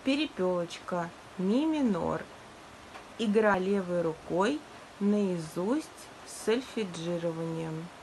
Перепелочка, ми минор. Игра левой рукой наизусть с сольфеджированием.